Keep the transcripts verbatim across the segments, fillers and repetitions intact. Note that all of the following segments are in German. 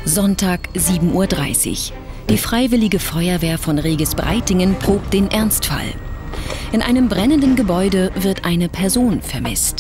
Sonntag sieben Uhr dreißig. Die Freiwillige Feuerwehr von Regis-Breitingen probt den Ernstfall. In einem brennenden Gebäude wird eine Person vermisst.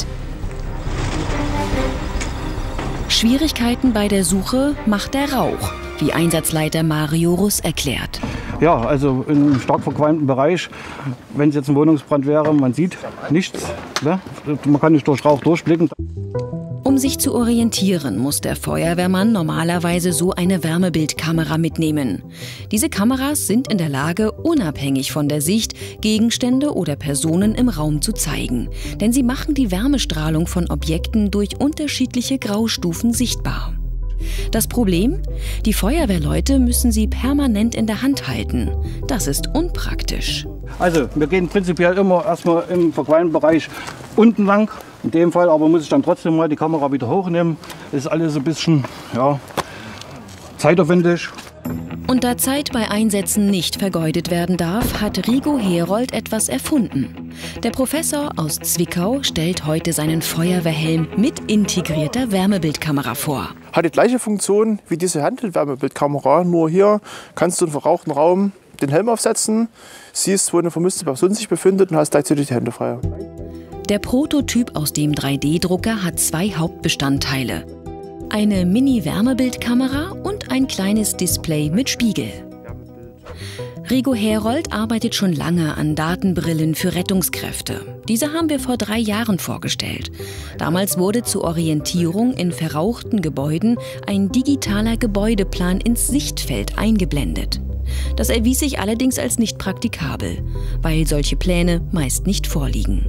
Schwierigkeiten bei der Suche macht der Rauch, wie Einsatzleiter Mario Russ erklärt. Ja, also in einem stark verqualmten Bereich, wenn es jetzt ein Wohnungsbrand wäre, man sieht nichts, ne? Man kann nicht durch Rauch durchblicken. Um sich zu orientieren, muss der Feuerwehrmann normalerweise so eine Wärmebildkamera mitnehmen. Diese Kameras sind in der Lage, unabhängig von der Sicht Gegenstände oder Personen im Raum zu zeigen. Denn sie machen die Wärmestrahlung von Objekten durch unterschiedliche Graustufen sichtbar. Das Problem? Die Feuerwehrleute müssen sie permanent in der Hand halten. Das ist unpraktisch. Also wir gehen prinzipiell immer erstmal im verqualmten Bereich unten lang. In dem Fall aber muss ich dann trotzdem mal die Kamera wieder hochnehmen. Das ist alles ein bisschen ja, zeitaufwendig. Und da Zeit bei Einsätzen nicht vergeudet werden darf, hat Rigo Herold etwas erfunden. Der Professor aus Zwickau stellt heute seinen Feuerwehrhelm mit integrierter Wärmebildkamera vor. Hat die gleiche Funktion wie diese Handheld-Wärmebildkamera, nur hier kannst du im verrauchten Raum den Helm aufsetzen, siehst, wo eine vermisste Person sich befindet und hast gleichzeitig die Hände frei. Der Prototyp aus dem drei D Drucker hat zwei Hauptbestandteile. Eine Mini-Wärmebildkamera und ein kleines Display mit Spiegel. Rigo Herold arbeitet schon lange an Datenbrillen für Rettungskräfte. Diese haben wir vor drei Jahren vorgestellt. Damals wurde zur Orientierung in verrauchten Gebäuden ein digitaler Gebäudeplan ins Sichtfeld eingeblendet. Das erwies sich allerdings als nicht praktikabel, weil solche Pläne meist nicht vorliegen.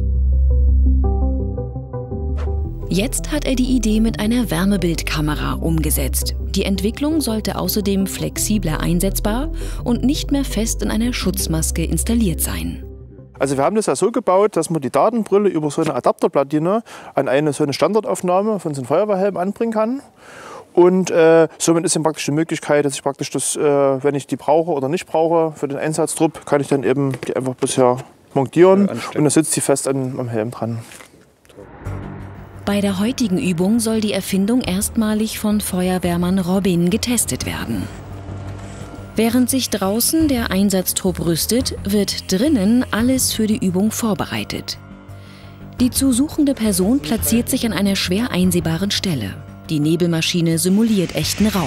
Jetzt hat er die Idee mit einer Wärmebildkamera umgesetzt. Die Entwicklung sollte außerdem flexibler einsetzbar und nicht mehr fest in einer Schutzmaske installiert sein. Also wir haben das ja so gebaut, dass man die Datenbrille über so eine Adapterplatine an eine so eine Standardaufnahme von so einem Feuerwehrhelm anbringen kann. Und äh, somit ist dann praktisch die Möglichkeit, dass ich praktisch das, äh, wenn ich die brauche oder nicht brauche für den Einsatztrupp, kann ich dann eben die einfach bisher montieren und dann sitzt sie fest an, am Helm dran. Bei der heutigen Übung soll die Erfindung erstmalig von Feuerwehrmann Robin getestet werden. Während sich draußen der Einsatztrupp rüstet, wird drinnen alles für die Übung vorbereitet. Die zu suchende Person platziert sich an einer schwer einsehbaren Stelle. Die Nebelmaschine simuliert echten Rauch.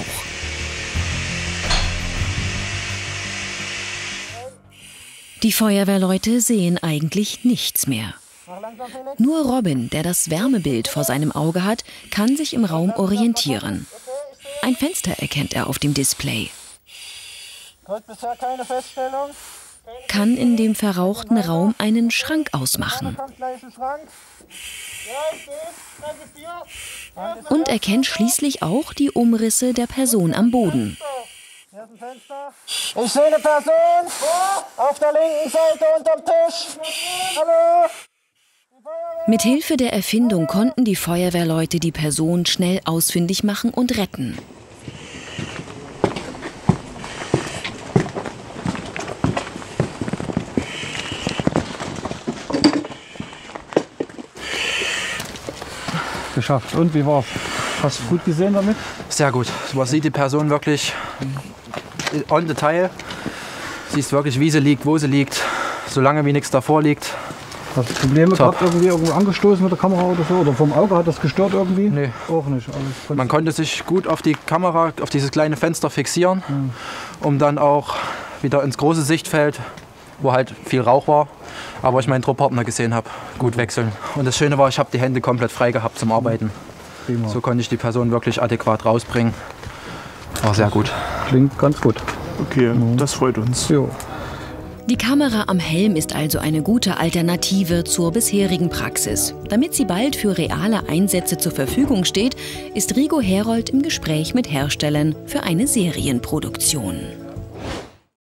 Die Feuerwehrleute sehen eigentlich nichts mehr. Nur Robin, der das Wärmebild vor seinem Auge hat, kann sich im Raum orientieren. Ein Fenster erkennt er auf dem Display. Kann in dem verrauchten Raum einen Schrank ausmachen. Und erkennt schließlich auch die Umrisse der Person am Boden. Ich sehe eine Person auf der linken Seite unterm Tisch. Hallo? Mithilfe der Erfindung konnten die Feuerwehrleute die Person schnell ausfindig machen und retten. Geschafft. Und wie war's? Hast du gut gesehen damit? Sehr gut. Man sieht die Person wirklich on Detail. Siehst wirklich, wie sie liegt, wo sie liegt, solange wie nichts davor liegt. Hast du Probleme Top. gehabt, irgendwie irgendwo angestoßen mit der Kamera oder so? Oder vom Auge hat das gestört irgendwie? Nee. Auch nicht. Alles Man konnte sich gut auf die Kamera, auf dieses kleine Fenster fixieren, mhm. um dann auch wieder ins große Sichtfeld, wo halt viel Rauch war, aber ich meinen Trupppartner gesehen habe, gut wechseln. Und das Schöne war, ich habe die Hände komplett frei gehabt zum Arbeiten. Prima. So konnte ich die Person wirklich adäquat rausbringen. War sehr gut. Klingt ganz gut. Okay, mhm. Das freut uns. Jo. Die Kamera am Helm ist also eine gute Alternative zur bisherigen Praxis. Damit sie bald für reale Einsätze zur Verfügung steht, ist Rigo Herold im Gespräch mit Herstellern für eine Serienproduktion.